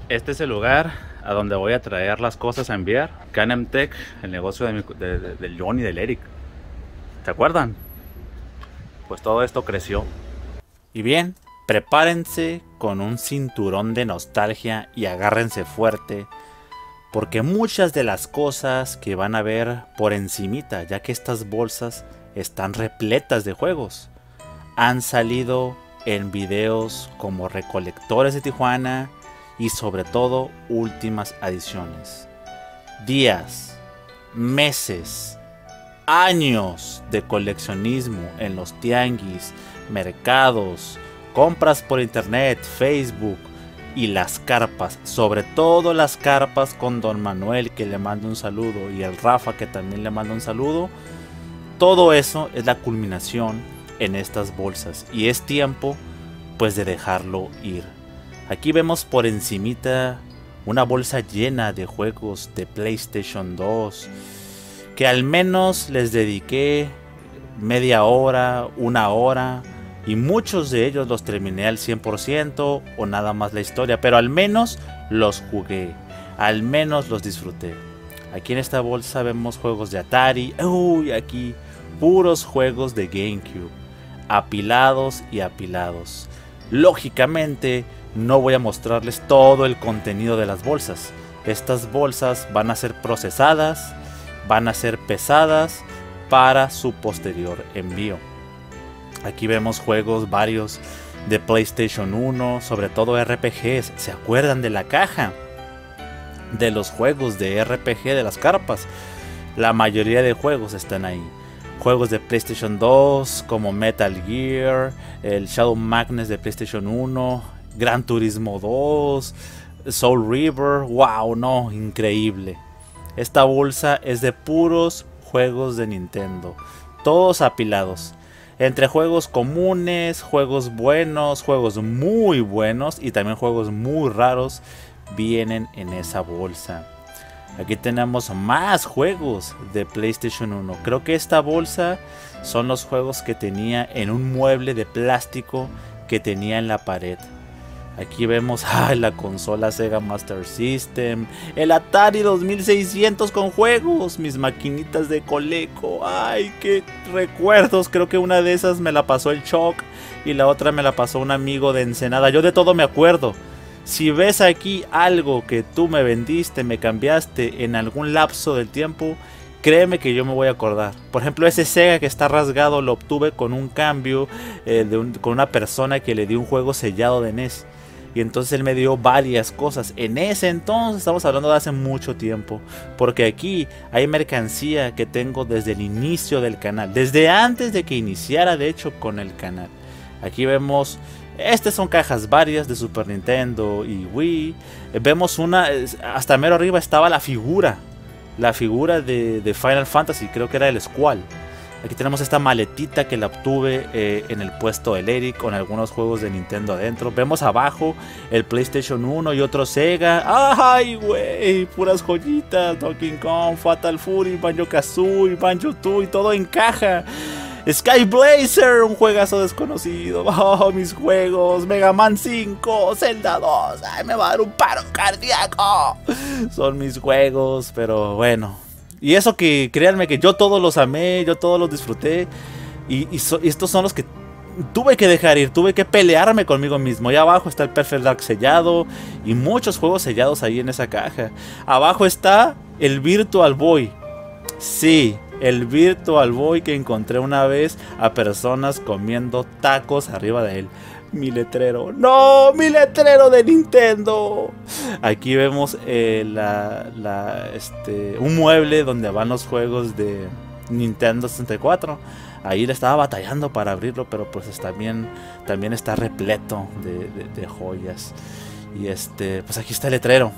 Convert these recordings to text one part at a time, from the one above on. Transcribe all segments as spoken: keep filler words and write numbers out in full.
Este es el lugar a donde voy a traer las cosas a enviar. Canemtech, el negocio de mi- de- de- del John y del Eric. ¿Se acuerdan? Pues todo esto creció. Y bien, prepárense con un cinturón de nostalgia y agárrense fuerte, porque muchas de las cosas que van a ver por encimita, ya que estas bolsas están repletas de juegos, han salido en videos como Recolectores de Tijuana y sobre todo últimas adiciones. Días, meses, años de coleccionismo en los tianguis, mercados, compras por internet, Facebook y las carpas, sobre todo las carpas con Don Manuel, que le mando un saludo, y el Rafa, que también le manda un saludo. Todo eso es la culminación en estas bolsas y es tiempo pues de dejarlo ir. Aquí vemos por encimita una bolsa llena de juegos de PlayStation dos que al menos les dediqué media hora, una hora, y muchos de ellos los terminé al cien por ciento o nada más la historia, pero al menos los jugué, al menos los disfruté. Aquí en esta bolsa vemos juegos de Atari, uy, aquí puros juegos de GameCube, apilados y apilados. Lógicamente no voy a mostrarles todo el contenido de las bolsas. Estas bolsas van a ser procesadas, van a ser pesadas para su posterior envío. Aquí vemos juegos varios de PlayStation uno, sobre todo R P Gs. ¿Se acuerdan de la caja? De los juegos de R P G de las carpas. La mayoría de juegos están ahí. Juegos de PlayStation dos como Metal Gear, el Shadow Magnus de PlayStation uno, Gran Turismo dos, Soul River. Wow, no, increíble. Esta bolsa es de puros juegos de Nintendo, todos apilados. Entre juegos comunes, juegos buenos, juegos muy buenos y también juegos muy raros vienen en esa bolsa. Aquí tenemos más juegos de PlayStation uno. Creo que esta bolsa son los juegos que tenía en un mueble de plástico que tenía en la pared. Aquí vemos ay, la consola Sega Master System, el Atari dos mil seiscientos con juegos, mis maquinitas de Coleco. Ay, qué recuerdos. Creo que una de esas me la pasó el Choc y la otra me la pasó un amigo de Ensenada. Yo de todo me acuerdo. Si ves aquí algo que tú me vendiste, me cambiaste en algún lapso del tiempo, créeme que yo me voy a acordar. Por ejemplo, ese Sega que está rasgado lo obtuve con un cambio eh, de un, con una persona que le dio un juego sellado de N E S. Y entonces él me dio varias cosas. En ese entonces, estamos hablando de hace mucho tiempo. Porque aquí hay mercancía que tengo desde el inicio del canal. Desde antes de que iniciara de hecho con el canal. Aquí vemos, estas son cajas varias de Super Nintendo y Wii. Vemos una, hasta mero arriba estaba la figura. La figura de, de Final Fantasy, creo que era el Squall. Aquí tenemos esta maletita que la obtuve eh, en el puesto del Eric con algunos juegos de Nintendo adentro. Vemos abajo el PlayStation uno y otro Sega. ¡Ay, güey! Puras joyitas. Donkey Kong, Fatal Fury, Banjo-Kazooie, Banjo-Tooie, todo en caja. Sky Blazer, un juegazo desconocido. Oh, mis juegos. Mega Man cinco, Zelda dos. Ay, me va a dar un paro cardíaco. Son mis juegos, pero bueno. Y eso que, créanme que yo todos los amé, yo todos los disfruté. Y, y, so, y estos son los que tuve que dejar ir, tuve que pelearme conmigo mismo. Ahí abajo está el Perfect Dark sellado y muchos juegos sellados ahí en esa caja. Abajo está el Virtual Boy. Sí, el Virtual Boy que encontré una vez a personas comiendo tacos arriba de él. Mi letrero, no, mi letrero de Nintendo. Aquí vemos eh, la, la, este, un mueble donde van los juegos de Nintendo sesenta y cuatro. Ahí le estaba batallando para abrirlo, pero pues también, también está repleto de, de, de joyas. Y este, pues aquí está el letrero.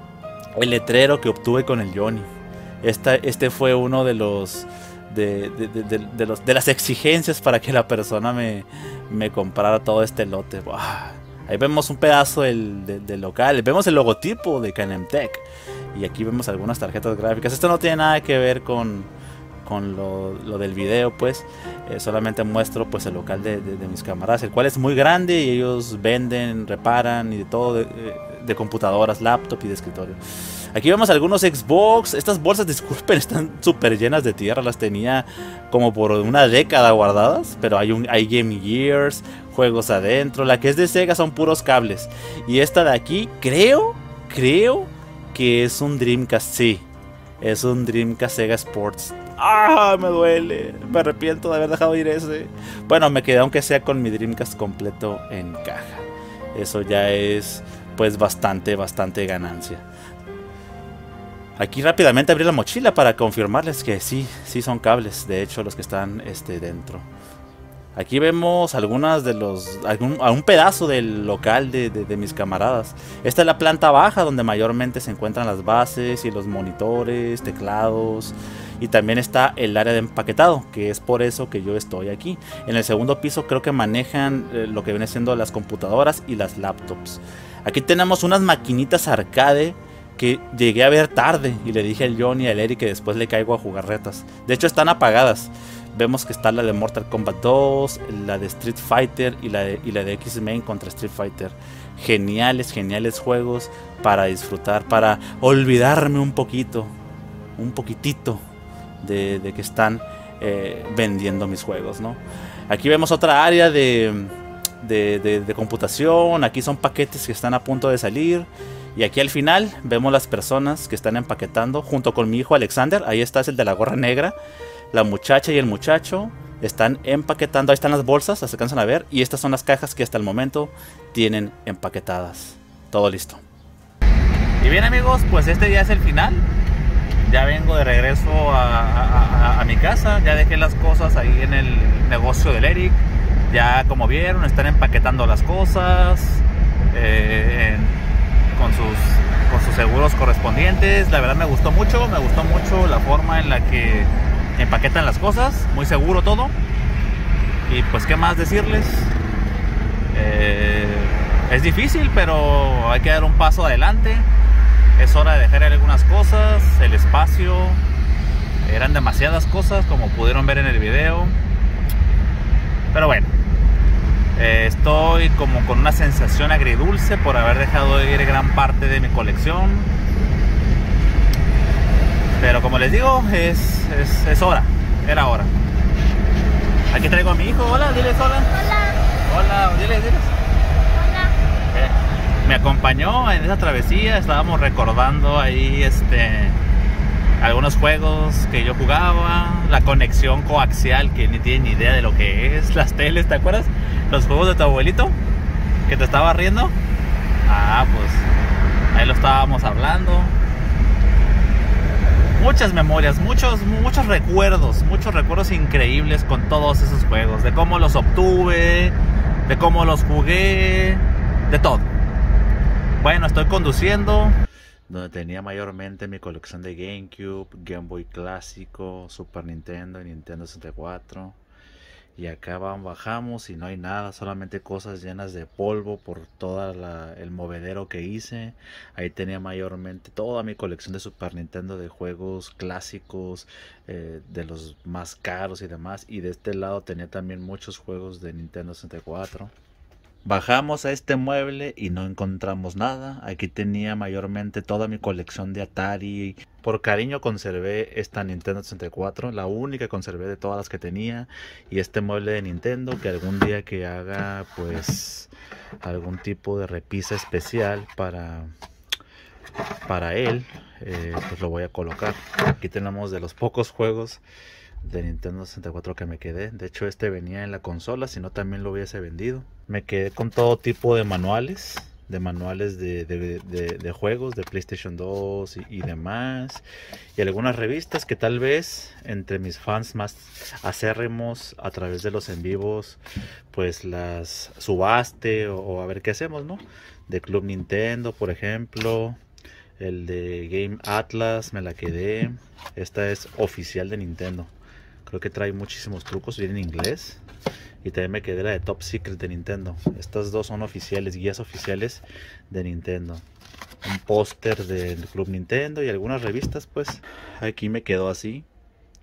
El letrero que obtuve con el Johnny. Esta, este fue uno de los... De, de, de, de, de, los, de las exigencias para que la persona me, me comprara todo este lote. Wow. Ahí vemos un pedazo del, del, del local. Vemos el logotipo de Canemtech. Y aquí vemos algunas tarjetas gráficas. Esto no tiene nada que ver con, con lo, lo del video, pues eh, solamente muestro pues el local de, de, de mis camaradas, el cual es muy grande y ellos venden, reparan y de todo, de, de computadoras, laptop y de escritorio. Aquí vemos algunos Xbox. Estas bolsas, disculpen, están súper llenas de tierra. Las tenía como por una década guardadas. Pero hay, un, hay Game Gears, juegos adentro. La que es de Sega son puros cables. Y esta de aquí, creo, creo que es un Dreamcast. Sí, es un Dreamcast Sega Sports. ¡Ah! Me duele. Me arrepiento de haber dejado ir ese. Bueno, me quedé aunque sea con mi Dreamcast completo en caja. Eso ya es pues bastante, bastante ganancia. Aquí rápidamente abrí la mochila para confirmarles que sí, sí son cables, de hecho los que están este, dentro. Aquí vemos algunas de los, algún, un pedazo del local de, de, de mis camaradas. Esta es la planta baja donde mayormente se encuentran las bases y los monitores, teclados. Y también está el área de empaquetado, que es por eso que yo estoy aquí. En el segundo piso creo que manejan eh, lo que viene siendo las computadoras y las laptops. Aquí tenemos unas maquinitas arcade que llegué a ver tarde y le dije al Johnny y al Eric que después le caigo a jugar retas. De hecho están apagadas. Vemos que está la de Mortal Kombat dos, la de Street Fighter y la de, y la de X-Men contra Street Fighter. Geniales, geniales juegos para disfrutar, para olvidarme un poquito, un poquitito de, de que están eh, vendiendo mis juegos, ¿no? Aquí vemos otra área de, de, de, de computación. Aquí son paquetes que están a punto de salir. Y aquí al final vemos las personas que están empaquetando junto con mi hijo Alexander. Ahí está, es el de la gorra negra. La muchacha y el muchacho están empaquetando. Ahí están las bolsas, las alcanzan a ver. Y estas son las cajas que hasta el momento tienen empaquetadas. Todo listo. Y bien amigos, pues este ya es el final. Ya vengo de regreso a, a, a, a mi casa. Ya dejé las cosas ahí en el negocio del Eric. Ya como vieron, están empaquetando las cosas. Eh, en, Con sus, con sus seguros correspondientes. La verdad me gustó mucho, me gustó mucho la forma en la que empaquetan las cosas, muy seguro todo. Y pues qué más decirles, eh, es difícil pero hay que dar un paso adelante. Es hora de dejar algunas cosas, el espacio, eran demasiadas cosas como pudieron ver en el video. Pero bueno, Eh, estoy como con una sensación agridulce por haber dejado ir gran parte de mi colección. Pero como les digo, es, es, es hora, era hora. Aquí traigo a mi hijo. Hola, diles hola. Hola. Hola, diles, diles. Hola. Eh, me acompañó en esa travesía, estábamos recordando ahí este... algunos juegos que yo jugaba, la conexión coaxial que ni tiene ni idea de lo que es, las teles, ¿te acuerdas? Los juegos de tu abuelito que te estaba riendo. Ah, pues ahí lo estábamos hablando. Muchas memorias, muchos, muchos recuerdos, muchos recuerdos increíbles con todos esos juegos, de cómo los obtuve, de cómo los jugué, de todo. Bueno, estoy conduciendo, donde tenía mayormente mi colección de GameCube, Game Boy Clásico, Super Nintendo y Nintendo sesenta y cuatro. Y acá bajamos y no hay nada, solamente cosas llenas de polvo por todo el movedero que hice. Ahí tenía mayormente toda mi colección de Super Nintendo, de juegos clásicos, eh, de los más caros y demás. Y de este lado tenía también muchos juegos de Nintendo sesenta y cuatro. Bajamos a este mueble y no encontramos nada. Aquí tenía mayormente toda mi colección de Atari. Por cariño conservé esta Nintendo sesenta y cuatro, la única que conservé de todas las que tenía. Y este mueble de Nintendo, que algún día que haga pues algún tipo de repisa especial para, para él, eh, pues lo voy a colocar. Aquí tenemos de los pocos juegos de Nintendo sesenta y cuatro que me quedé. De hecho este venía en la consola, si no también lo hubiese vendido. Me quedé con todo tipo de manuales, de manuales de, de, de, de juegos de PlayStation dos y, y demás, y algunas revistas que tal vez entre mis fans más acérrimos a través de los en vivos pues las subaste o, o a ver qué hacemos, ¿no? De Club Nintendo, por ejemplo, el de Game Atlas me la quedé. Esta es oficial de Nintendo, creo que trae muchísimos trucos, viene en inglés. Y también me quedé la de Top Secret de Nintendo. Estas dos son oficiales, guías oficiales de Nintendo. Un póster del Club Nintendo y algunas revistas, pues. Aquí me quedó así.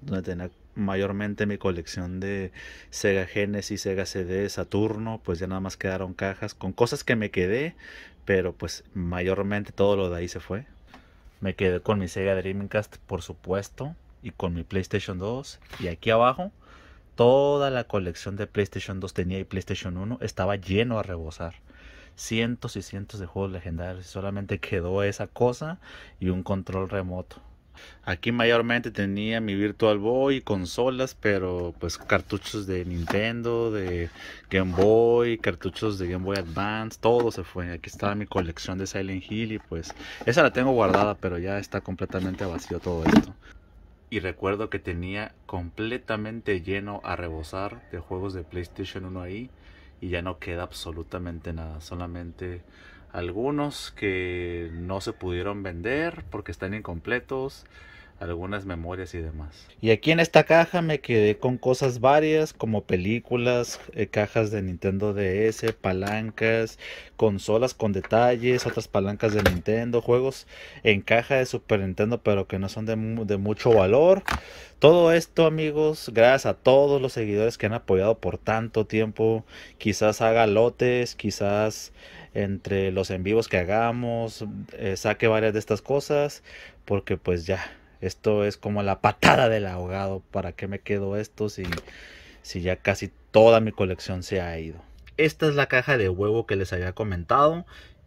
donde tenía mayormente mi colección de Sega Genesis, Sega C D, Saturno. Pues ya nada más quedaron cajas con cosas que me quedé, pero pues mayormente todo lo de ahí se fue. Me quedé con mi Sega Dreamcast, por supuesto, y con mi PlayStation dos. Y aquí abajo, toda la colección de PlayStation dos tenía y PlayStation uno estaba lleno a rebosar. Cientos y cientos de juegos legendarios. Solamente quedó esa cosa y un control remoto. Aquí mayormente tenía mi Virtual Boy y consolas, pero pues cartuchos de Nintendo, de Game Boy, cartuchos de Game Boy Advance, todo se fue. Aquí estaba mi colección de Silent Hill y pues esa la tengo guardada, pero ya está completamente vacío todo esto. Y recuerdo que tenía completamente lleno a rebosar de juegos de PlayStation uno ahí. Y ya no queda absolutamente nada. Solamente algunos que no se pudieron vender porque están incompletos. Algunas memorias y demás. Y aquí en esta caja me quedé con cosas varias, como películas, eh, cajas de Nintendo D S, palancas, consolas con detalles, otras palancas de Nintendo, juegos en caja de Super Nintendo pero que no son de, de mucho valor. Todo esto, amigos, gracias a todos los seguidores que han apoyado por tanto tiempo. Quizás haga lotes, quizás entre los en vivos que hagamos eh, saque varias de estas cosas, porque pues ya esto es como la patada del ahogado. ¿Para qué me quedo esto si, si ya casi toda mi colección se ha ido? Esta es la caja de huevo que les había comentado,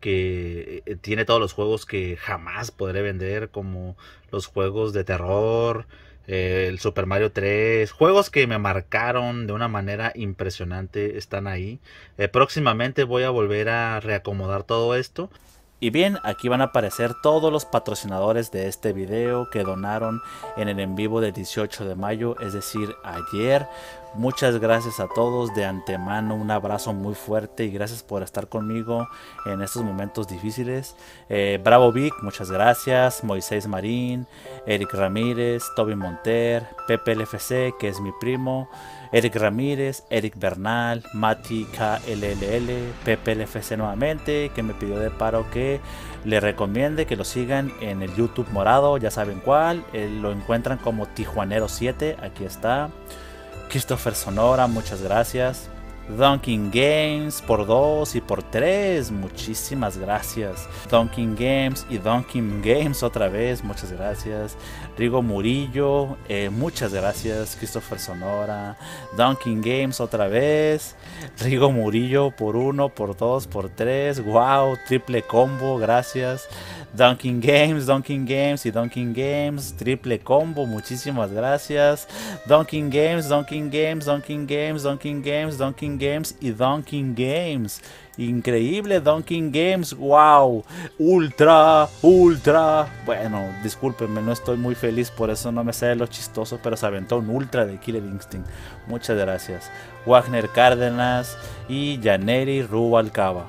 que tiene todos los juegos que jamás podré vender, como los juegos de terror, eh, el Super Mario tres, juegos que me marcaron de una manera impresionante están ahí. Eh, próximamente voy a volver a reacomodar todo esto. Y bien, aquí van a aparecer todos los patrocinadores de este video que donaron en el en vivo del dieciocho de mayo, es decir, ayer. Muchas gracias a todos de antemano, un abrazo muy fuerte y gracias por estar conmigo en estos momentos difíciles. eh, Bravo Vic, muchas gracias. Moisés Marín, Eric Ramírez, Toby Monter, Pepe L F C, que es mi primo, Eric Ramírez, Eric Bernal, Mati K L L L, Pepe L F C nuevamente, que me pidió de paro que le recomiende que lo sigan en el YouTube morado, ya saben cuál. eh, lo encuentran como Tijuanero siete, aquí está. Christopher Sonora, muchas gracias. Dunkin Games por dos y por tres, muchísimas gracias. Dunkin Games y Dunkin Games otra vez, muchas gracias. Rigo Murillo, eh, muchas gracias. Christopher Sonora, Dunkin Games otra vez. Rigo Murillo por uno, por dos, por tres. Wow, triple combo, gracias. Dunkin Games, Dunkin Games y Dunkin Games, triple combo, muchísimas gracias. Dunkin Games, Dunkin Games, Dunkin Games, Dunkin Games, Dunkin Games y Dunkin Games. Increíble Dunkin Games, wow, ultra, ultra. Bueno, discúlpenme, no estoy muy feliz, por eso no me sale lo chistoso, pero se aventó un ultra de Killer Instinct. Muchas gracias. Wagner Cárdenas y Janeri Rubalcaba.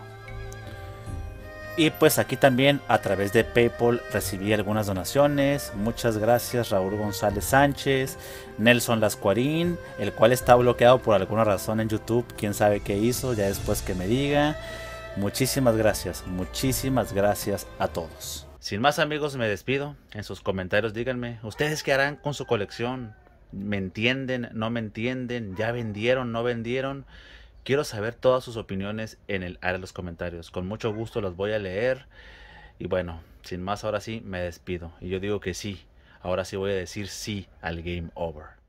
Y pues aquí también a través de PayPal recibí algunas donaciones. Muchas gracias Raúl González Sánchez, Nelson Lascuarín, el cual está bloqueado por alguna razón en YouTube. Quién sabe qué hizo, ya después que me diga. Muchísimas gracias, muchísimas gracias a todos. Sin más, amigos, me despido. En sus comentarios díganme, ¿ustedes qué harán con su colección? ¿Me entienden? ¿No me entienden? ¿Ya vendieron? ¿No vendieron? Quiero saber todas sus opiniones en el área de los comentarios. Con mucho gusto los voy a leer. Y bueno, sin más, ahora sí me despido. Y yo digo que sí. Ahora sí voy a decir sí al Game Over.